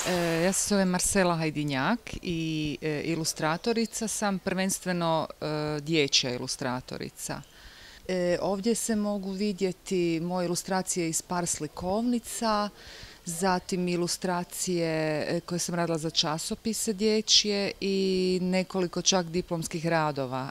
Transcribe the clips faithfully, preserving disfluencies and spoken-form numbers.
E, ja se zovem Marcela Hajdinjak i e, ilustratorica sam, prvenstveno e, dječja ilustratorica. E, ovdje se mogu vidjeti moje ilustracije iz par slikovnica, zatim ilustracije e, koje sam radila za časopise dječje i nekoliko čak diplomskih radova.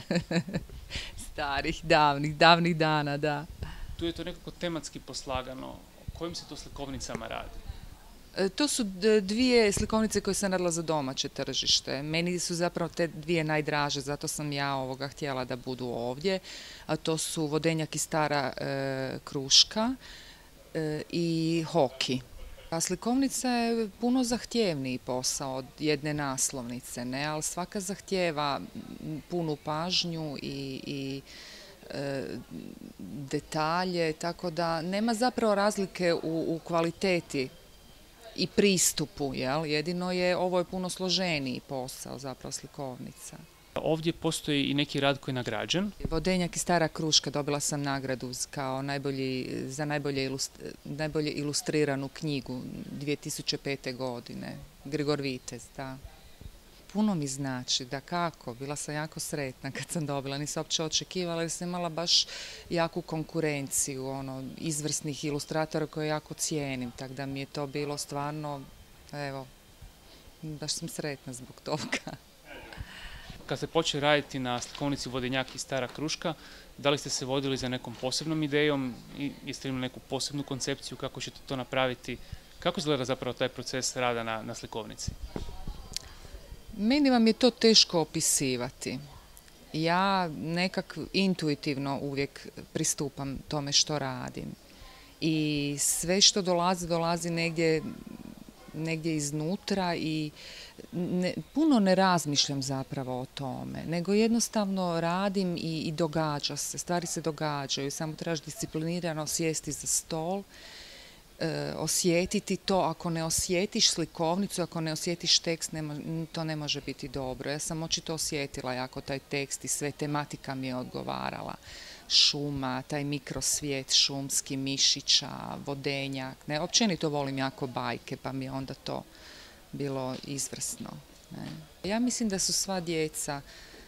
Starih, davnih, davnih dana, da. Tu je to nekako tematski poslagano. O kojim se to slikovnicama radi? E, To su d- dvije slikovnice koje sam radila za domaće tržište. Meni su zapravo te dvije najdraže, zato sam ja ovoga htjela da budu ovdje. A to su Vodenjak i stara e, kruška e, i Hoki. A slikovnica je puno zahtjevniji posao od jedne naslovnice, ne? Ali svaka zahtjeva m, punu pažnju i, i e, detalje, tako da nema zapravo razlike u, u kvaliteti i pristupu, jel? Jedino je, ovo je puno složeniji posao, zapravo slikovnica. Ovdje postoji i neki rad koji je nagrađen. Vodenjak i stara kruška, dobila sam nagradu z- kao najbolji, za najbolje, ilust- najbolje ilustriranu knjigu dvije tisuće pete. godine. Grigor Vitez, da. Puno mi znači, da kako, bila sam jako sretna kad sam dobila, nisam uopće očekivala jer sam imala baš jaku konkurenciju, ono, izvrsnih ilustratora koje jako cijenim, tako da mi je to bilo stvarno, evo, baš sam sretna zbog toga. Kad ste počeli raditi na slikovnici Vodenjak i stara kruška, da li ste se vodili za nekom posebnom idejom i jeste li imali neku posebnu koncepciju kako ćete to napraviti? Kako izgleda zapravo taj proces rada na, na slikovnici? Meni vam je to teško opisivati. Ja nekak intuitivno uvijek pristupam tome što radim. I sve što dolazi, dolazi negdje, negdje iznutra i ne, puno ne razmišljam zapravo o tome, nego jednostavno radim i, i događa se, stvari se događaju, samo trebaš disciplinirano sjesti za stol, e, osjetiti to. Ako ne osjetiš slikovnicu, ako ne osjetiš tekst, ne mo- to ne može biti dobro. Ja sam očito osjetila jako taj tekst i sve, tematika mi je odgovarala. Šuma, taj mikrosvijet šumski, mišića, vodenjak. Ne, općenito volim jako bajke, pa mi je onda to bilo izvrsno. Ne. Ja mislim da su sva djeca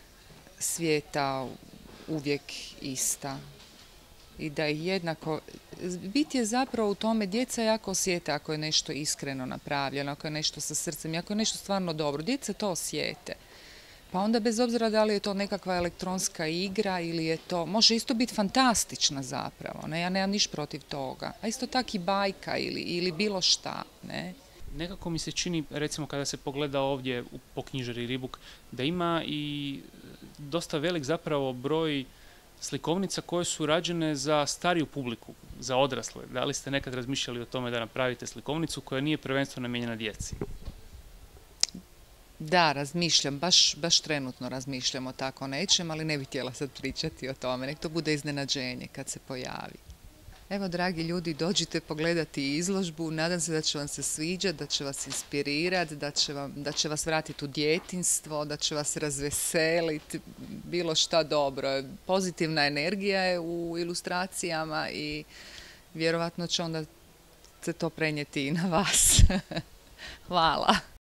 svijeta uvijek ista i da ih jednako, bit je zapravo u tome, djeca jako osjete ako je nešto iskreno napravljeno, ako je nešto sa srcem, i ako je nešto stvarno dobro, djeca to osjete. Pa onda bez obzira da li je to nekakva elektronska igra ili je to, može isto biti fantastična zapravo, ne, ja nemam niš protiv toga, a isto tak i bajka ili, ili bilo šta, ne. Nekako mi se čini, recimo kada se pogleda ovdje u- po knjižari Ribuk, da ima i dosta velik zapravo broj slikovnica koje su rađene za stariju publiku, za odrasle. Da li ste nekad razmišljali o tome da napravite slikovnicu koja nije prvenstveno namijenjena djeci? Da, razmišljam, baš, baš trenutno razmišljam o tako nečem, ali ne bih htjela sad pričati o tome, nek to bude iznenađenje kad se pojavi. Evo, dragi ljudi, dođite pogledati izložbu, nadam se da će vam se sviđati, da će vas inspirirati, da će, vam, da će vas vratiti u djetinjstvo, da će vas razveseliti, bilo šta dobro. Pozitivna energija je u ilustracijama i vjerovatno će onda se to prenijeti i na vas. Hvala.